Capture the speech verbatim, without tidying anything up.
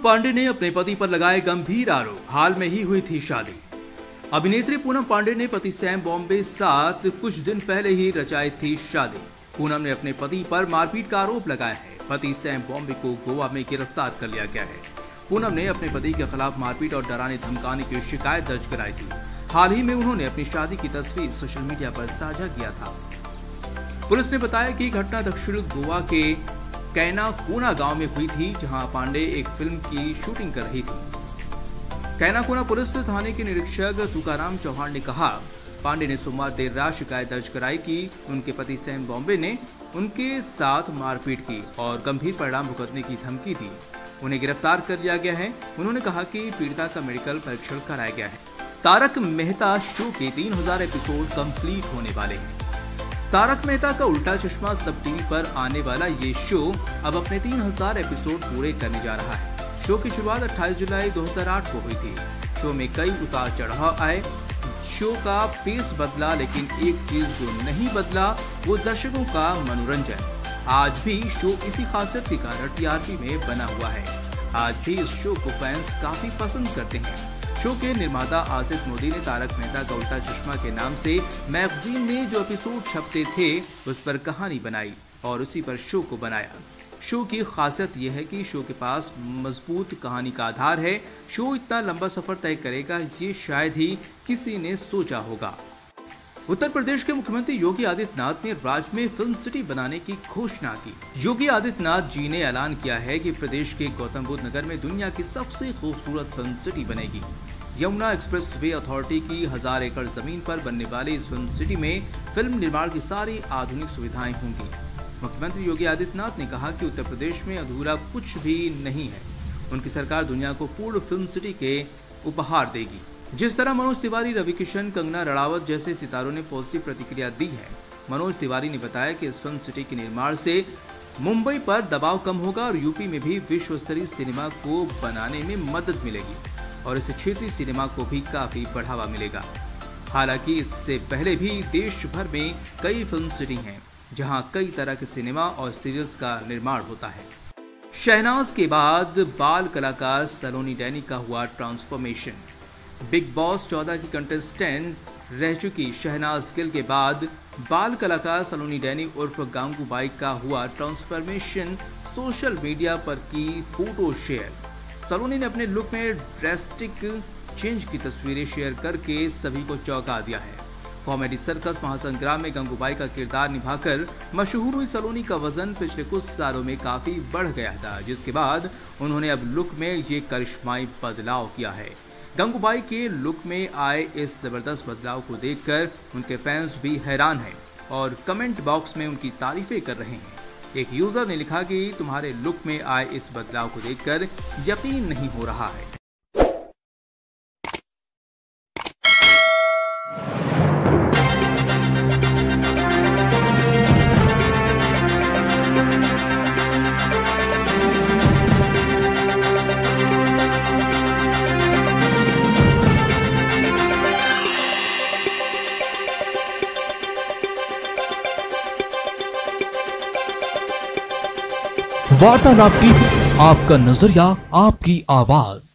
पांडे ने अपने पति पर लगाए गंभीर आरोप। हाल में ही हुई थी शादी। अभिनेत्री पूनम पांडे ने पति सैम बॉम्बे साथ कुछ दिन पहले ही रचाई थी शादी। पूनम ने अपने पति पर मारपीट का आरोप लगाया है। पति सैम बॉम्बे को गोवा में गिरफ्तार कर लिया गया है। पूनम ने अपने पति के खिलाफ मारपीट और डराने धमकाने की शिकायत दर्ज कराई थी। हाल ही में उन्होंने अपनी शादी की तस्वीर सोशल मीडिया पर साझा किया था। पुलिस ने बताया कि घटना दक्षिण गोवा के कैनाकोना गांव में हुई थी, जहां पांडे एक फिल्म की शूटिंग कर रही थी। कैनाकोना पुलिस थाने के निरीक्षक तुकाराम चौहान ने कहा, पांडे ने सोमवार देर रात शिकायत दर्ज कराई कि उनके पति सैम बॉम्बे ने उनके साथ मारपीट की और गंभीर परिणाम भुगतने की धमकी दी। उन्हें गिरफ्तार कर लिया गया है। उन्होंने कहा कि पीड़िता का मेडिकल परीक्षण कराया गया है। तारक मेहता शो के तीन हज़ार एपिसोड कंप्लीट होने वाले हैं। तारक मेहता का उल्टा चश्मा सब टीवी पर आने वाला ये शो अब अपने तीन हज़ार एपिसोड पूरे करने जा रहा है। शो की शुरुआत अट्ठाईस जुलाई दो हज़ार आठ को हुई थी। शो में कई उतार चढ़ाव आए। शो का पेस बदला, लेकिन एक चीज जो नहीं बदला वो दर्शकों का मनोरंजन। आज भी शो इसी खासियत के कारण टीआरपी में बना हुआ है। आज भी इस शो को फैंस काफी पसंद करते हैं। शो के निर्माता आसिफ मोदी ने तारक मेहता का उल्टा चश्मा के नाम से मैगजीन में जो एपिसोड छपते थे उस पर कहानी बनाई और उसी पर शो को बनाया। शो की खासियत यह है कि शो के पास मजबूत कहानी का आधार है। शो इतना लंबा सफर तय करेगा ये शायद ही किसी ने सोचा होगा। उत्तर प्रदेश के मुख्यमंत्री योगी आदित्यनाथ ने राज्य में फिल्म सिटी बनाने की घोषणा की। योगी आदित्यनाथ जी ने ऐलान किया है कि प्रदेश के गौतम बुद्ध नगर में दुनिया की सबसे खूबसूरत फिल्म सिटी बनेगी। यमुना एक्सप्रेस वे अथॉरिटी की हजार एकड़ जमीन पर बनने वाली इस फिल्म सिटी में फिल्म निर्माण की सारी आधुनिक सुविधाएं होंगी। मुख्यमंत्री योगी आदित्यनाथ ने कहा कि उत्तर प्रदेश में अधूरा कुछ भी नहीं है। उनकी सरकार दुनिया को पूर्ण फिल्म सिटी के उपहार देगी। जिस तरह मनोज तिवारी, रवि किशन, कंगना रणावत जैसे सितारों ने पॉजिटिव प्रतिक्रिया दी है। मनोज तिवारी ने बताया कि इस फिल्म सिटी के निर्माण से मुंबई पर दबाव कम होगा और यूपी में भी विश्व स्तरीय सिनेमा को बनाने में मदद मिलेगी और इससे क्षेत्रीय सिनेमा को भी काफी बढ़ावा मिलेगा। हालांकि इससे पहले भी देश भर में कई फिल्म सिटी हैं जहां कई तरह के सिनेमा और सीरियल्स का निर्माण होता है। शहनाज के बाद बाल कलाकार सलोनी डैनी का हुआ ट्रांसफॉर्मेशन। बिग बॉस चौदह की कंटेस्टेंट रह चुकी शहनाज गिल के बाद बाल कलाकार सलोनी डैनी उर्फ गांगूबाई का हुआ ट्रांसफॉर्मेशन। सोशल मीडिया पर की फोटो शेयर। सलोनी ने अपने लुक में ड्रेस्टिक चेंज की तस्वीरें शेयर करके सभी को चौंका दिया है। कॉमेडी सर्कस महासंग्राम में गंगूबाई का किरदार निभाकर मशहूर हुई सलोनी का वजन पिछले कुछ सालों में काफी बढ़ गया था, जिसके बाद उन्होंने अब लुक में ये करिश्माई बदलाव किया है। गंगूबाई के लुक में आए इस जबरदस्त बदलाव को देखकर उनके फैंस भी हैरान हैं और कमेंट बॉक्स में उनकी तारीफें कर रहे हैं। एक यूजर ने लिखा कि तुम्हारे लुक में आए इस बदलाव को देखकर यकीन नहीं हो रहा है। वार्तालाप टीवी, आपका नजरिया, आपकी आवाज।